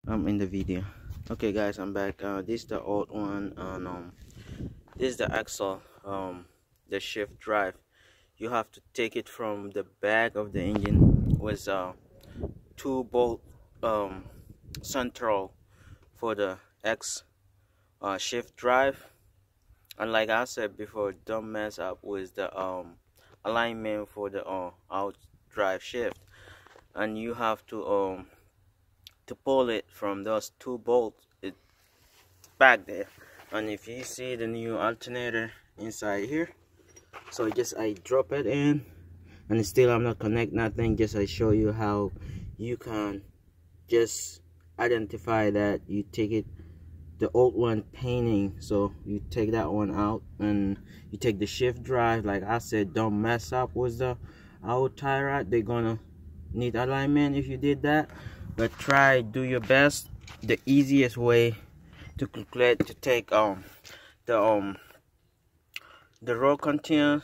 I'm in the video. Okay guys, I'm back. This is the old one, and this is the axle, the shift drive. You have to take it from the back of the engine with 2 bolt central for the X shift drive. And like I said before, don't mess up with the alignment for the out drive shift, and you have to pull it from those 2 bolts back there. And if you see the new alternator inside here, so just I drop it in, and still I'm not connect nothing. Just I show you how you can just identify that you take it, the old one painting, so you take that one out and you take the shift drive. Like I said, don't mess up with the old tie rod. They're gonna need alignment if you did that, but try, do your best. The easiest way to calculate, to take the roll container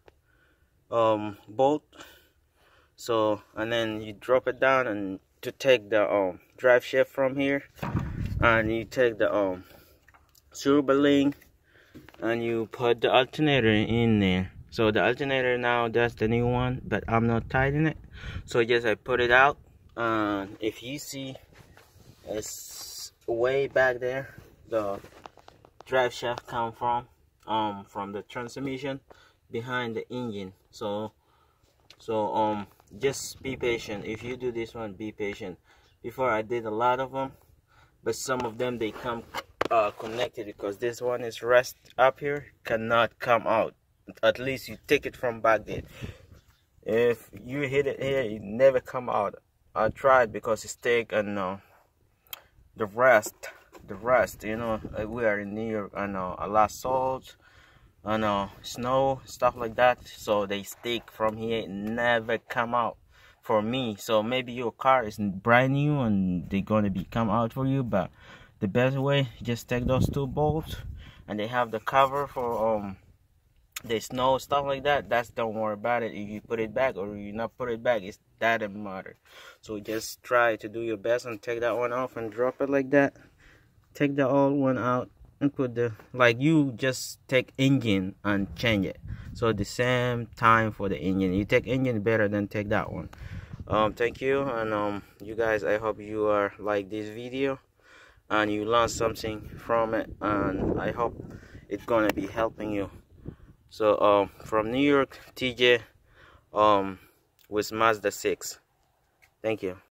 bolt, so, and then you drop it down, and to take the drive shaft from here, and you take the silver link and you put the alternator in there. So the alternator now, that's the new one, but I'm not tightening it, so just I put it out. And if you see, it's way back there, the drive shaft come from the transmission behind the engine. So just be patient. If you do this one, be patient. Before I did a lot of them, but some of them they come connected, because this one is rest up here, cannot come out. At least you take it from back there. If you hit it here, it never come out. I tried, because it's thick, and the rest, you know, we are in New York, and a lot of salt and snow, stuff like that, so they stick from here, it never come out for me. So maybe your car is brand new and they're gonna come out for you, but the best way, just take those 2 bolts, and they have the cover for the snow, stuff like that. That's, don't worry about it. If you put it back or you not put it back, it's that doesn't matter. So just try to do your best and take that one off and drop it like that. Take the old one out and put the, like, you just take engine and change it. So the same time for the engine, you take engine better than take that one. Thank you, and you guys, I hope you are like this video and you learn something from it, and I hope it's gonna be helping you. So from New York, TJ with Mazda 6. Thank you.